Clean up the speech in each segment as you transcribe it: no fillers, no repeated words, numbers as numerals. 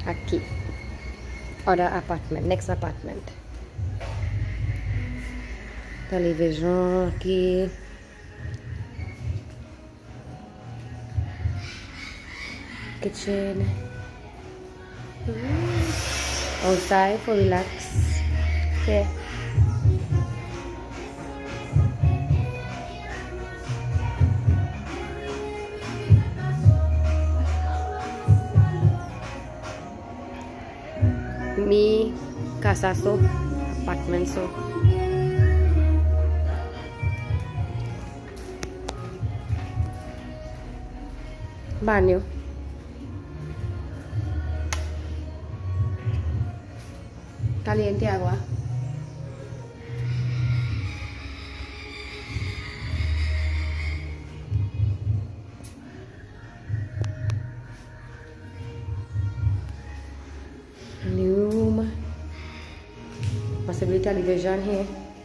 Aqui. Other apartment, next apartment. Television aqui. Kitchen. Outside for relax. Here. Mi casa so, apartment so. Baño. Caliente agua. New room. Possibly television here.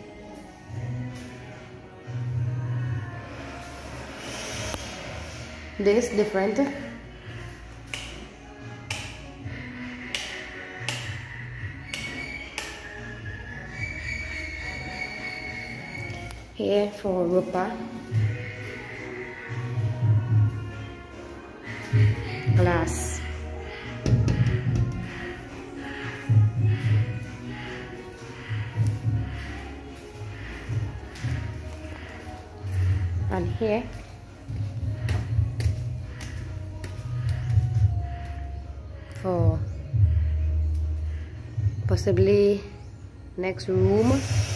This different. Here for Rupa. Glass. And here for possibly next room.